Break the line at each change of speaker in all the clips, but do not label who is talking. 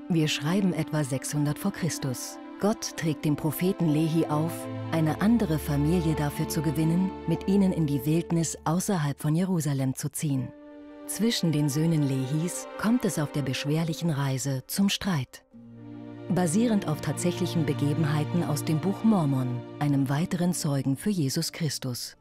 Wir schreiben etwa 600 vor Christus. Gott trägt dem Propheten Lehi auf, eine andere Familie dafür zu gewinnen, mit ihnen in die Wildnis außerhalb von Jerusalem zu ziehen. Zwischen den Söhnen Lehis kommt es auf der beschwerlichen Reise zum Streit. Basierend auf tatsächlichen Begebenheiten aus dem Buch Mormon, einem weiteren Zeugen für Jesus Christus.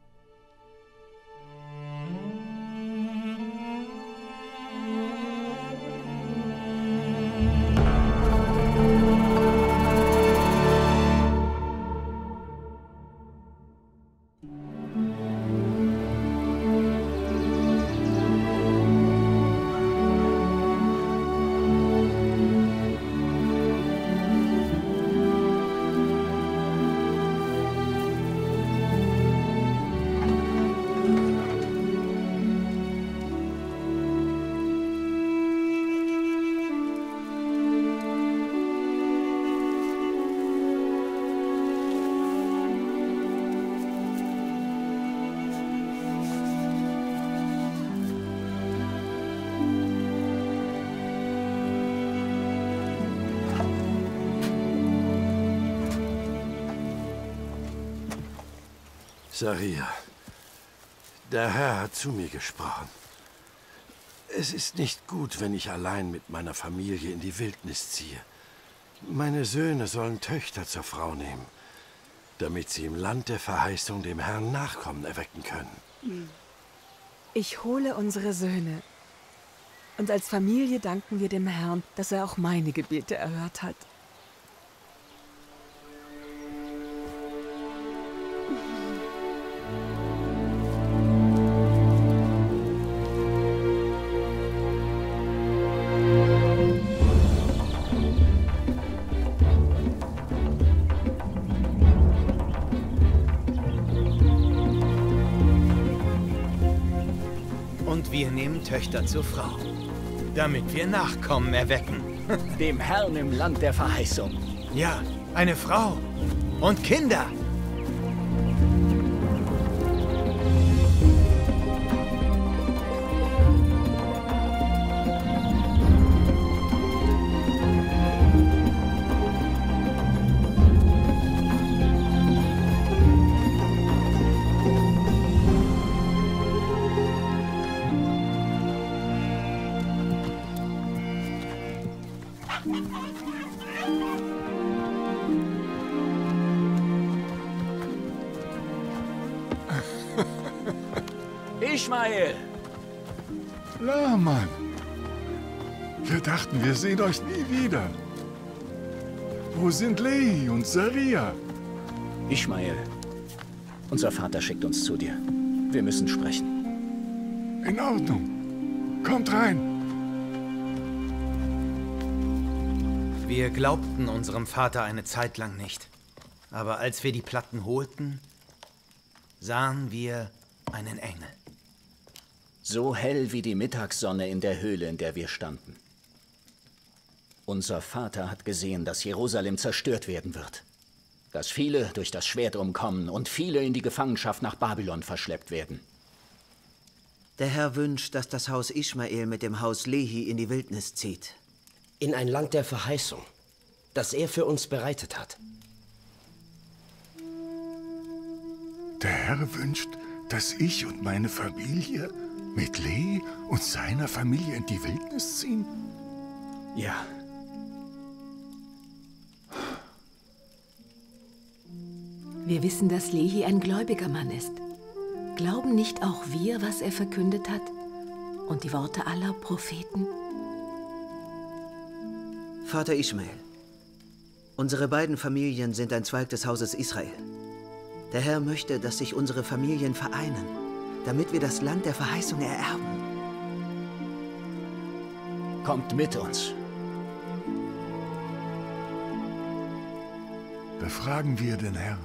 Saria, der Herr hat zu mir gesprochen. Es ist nicht gut, wenn ich allein mit meiner Familie in die Wildnis ziehe. Meine Söhne sollen Töchter zur Frau nehmen, damit sie im Land der Verheißung dem Herrn Nachkommen erwecken können.
Ich hole unsere Söhne. Und als Familie danken wir dem Herrn, dass er auch meine Gebete erhört hat.
Wir nehmen Töchter zur Frau, damit wir Nachkommen erwecken.
Dem Herrn im Land der Verheißung.
Ja, eine Frau und Kinder.
Ishmael!
Lahman! Wir dachten, wir sehen euch nie wieder. Wo sind Lehi und Saria?
Ishmael, unser Vater schickt uns zu dir. Wir müssen sprechen.
In Ordnung. Kommt rein.
Wir glaubten unserem Vater eine Zeit lang nicht. Aber als wir die Platten holten, sahen wir einen Engel.
So hell wie die Mittagssonne in der Höhle, in der wir standen. Unser Vater hat gesehen, dass Jerusalem zerstört werden wird. Dass viele durch das Schwert umkommen und viele in die Gefangenschaft nach Babylon verschleppt werden.
Der Herr wünscht, dass das Haus Ishmael mit dem Haus Lehi in die Wildnis zieht.
In ein Land der Verheißung, das er für uns bereitet hat.
Der Herr wünscht, dass ich und meine Familie mit Lehi und seiner Familie in die Wildnis ziehen?
Ja.
Wir wissen, dass Lehi ein gläubiger Mann ist. Glauben nicht auch wir, was er verkündet hat? Und die Worte aller Propheten?
Vater Ishmael, unsere beiden Familien sind ein Zweig des Hauses Israel. Der Herr möchte, dass sich unsere Familien vereinen, damit wir das Land der Verheißung ererben.
Kommt mit uns.
Befragen wir den Herrn.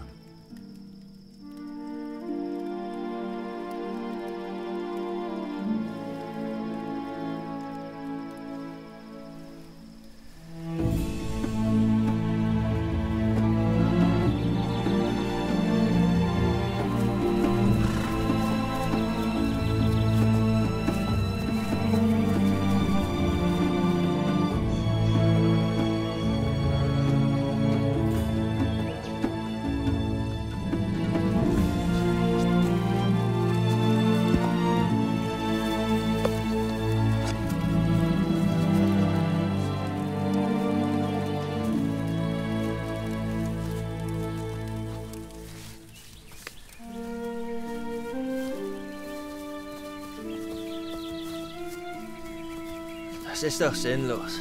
Das ist doch sinnlos.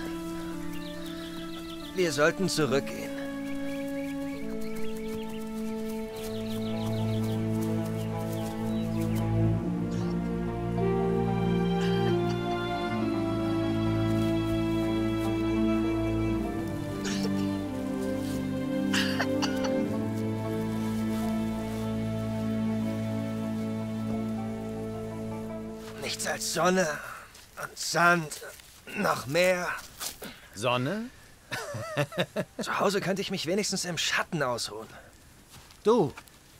Wir sollten zurückgehen. Nichts als Sonne und Sand, noch mehr.
Sonne?
Zu Hause könnte ich mich wenigstens im Schatten ausruhen.
Du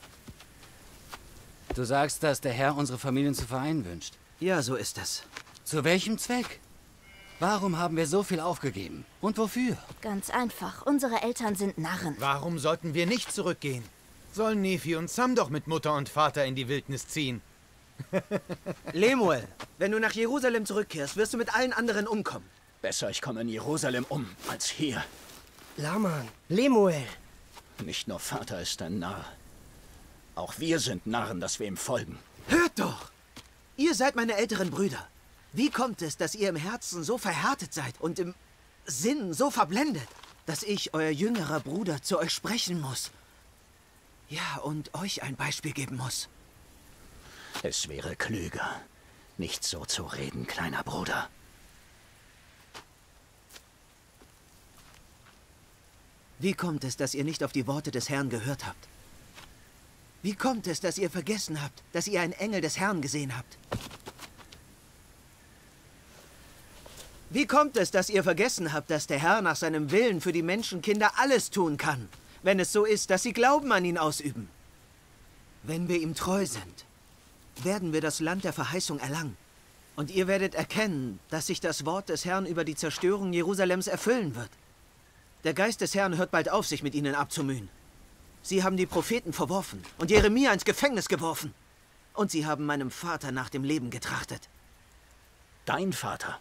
sagst, dass der Herr unsere Familien zu vereinen wünscht.
Ja, so ist es.
Zu welchem Zweck? Warum haben wir so viel aufgegeben? Und wofür?
Ganz einfach. Unsere Eltern sind Narren.
Warum sollten wir nicht zurückgehen? Sollen Nephi und Sam doch mit Mutter und Vater in die Wildnis ziehen?
Lemuel, wenn du nach Jerusalem zurückkehrst, wirst du mit allen anderen umkommen.
Besser, ich komme in Jerusalem um, als hier.
Laman, Lemuel.
Nicht nur Vater ist ein Narr. Auch wir sind Narren, dass wir ihm folgen.
Hört doch! Ihr seid meine älteren Brüder. Wie kommt es, dass ihr im Herzen so verhärtet seid und im Sinn so verblendet, dass ich, euer jüngerer Bruder, zu euch sprechen muss? Ja, und euch ein Beispiel geben muss.
Es wäre klüger, nicht so zu reden, kleiner Bruder.
Wie kommt es, dass ihr nicht auf die Worte des Herrn gehört habt? Wie kommt es, dass ihr vergessen habt, dass ihr einen Engel des Herrn gesehen habt? Wie kommt es, dass ihr vergessen habt, dass der Herr nach seinem Willen für die Menschenkinder alles tun kann, wenn es so ist, dass sie Glauben an ihn ausüben? Wenn wir ihm treu sind, werden wir das Land der Verheißung erlangen. Und ihr werdet erkennen, dass sich das Wort des Herrn über die Zerstörung Jerusalems erfüllen wird. Der Geist des Herrn hört bald auf, sich mit ihnen abzumühen. Sie haben die Propheten verworfen und Jeremia ins Gefängnis geworfen. Und sie haben meinem Vater nach dem Leben getrachtet.
Dein Vater?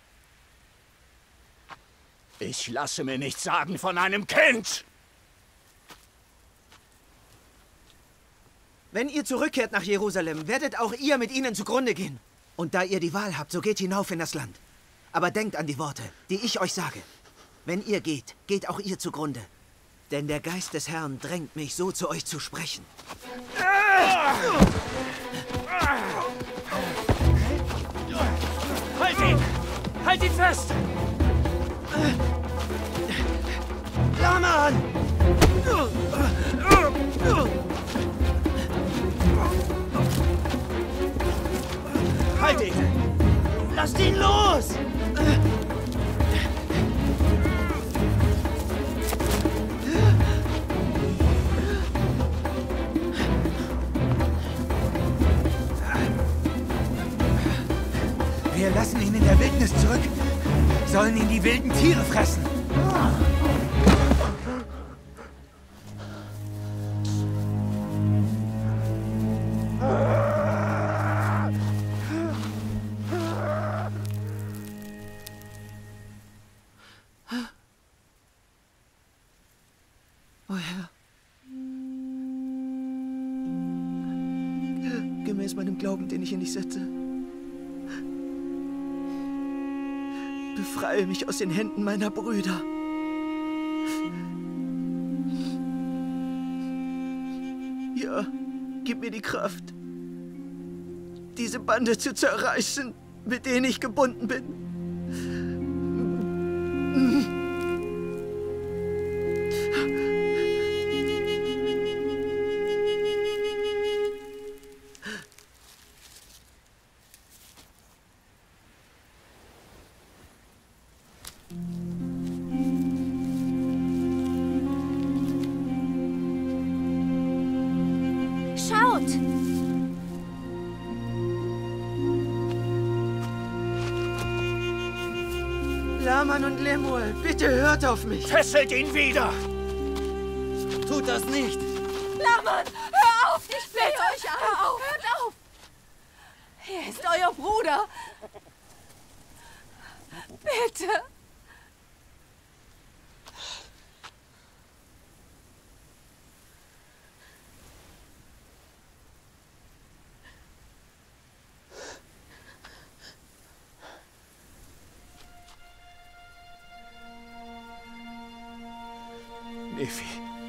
Ich lasse mir nichts sagen von einem Kind!
Wenn ihr zurückkehrt nach Jerusalem, werdet auch ihr mit ihnen zugrunde gehen. Und da ihr die Wahl habt, so geht hinauf in das Land. Aber denkt an die Worte, die ich euch sage. Wenn ihr geht, geht auch ihr zugrunde. Denn der Geist des Herrn drängt mich, so zu euch zu sprechen.
Halt ihn! Halt ihn fest!
Laman!
Halt ihn! Lasst ihn los!
Wir lassen ihn in der Wildnis zurück. Sollen ihn die wilden Tiere fressen.
O Herr, gemäß meinem Glauben, den ich in dich setze, befreie mich aus den Händen meiner Brüder. Ja, gib mir die Kraft, diese Bande zu zerreißen, mit denen ich gebunden bin.
Schaut!
Laman und Lemuel, bitte hört auf mich.
Fesselt ihn wieder!
Tut das nicht!
Laman, hör auf! Ich flehe euch an! Hör auf! Hört auf! Er ist euer Bruder! Bitte!
Nephi.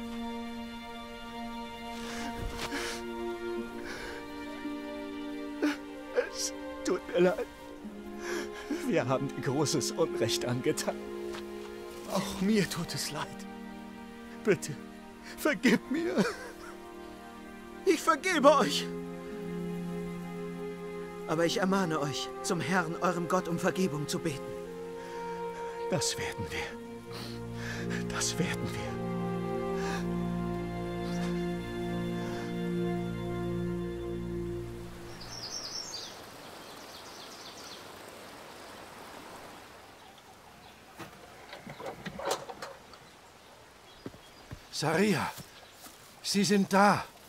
Es tut mir leid. Wir haben dir großes Unrecht angetan. Auch mir tut es leid. Bitte, vergib mir.
Ich vergebe euch. Aber ich ermahne euch, zum Herrn, eurem Gott, um Vergebung zu beten.
Das werden wir. Das werden wir.
Saria, Sie sind da.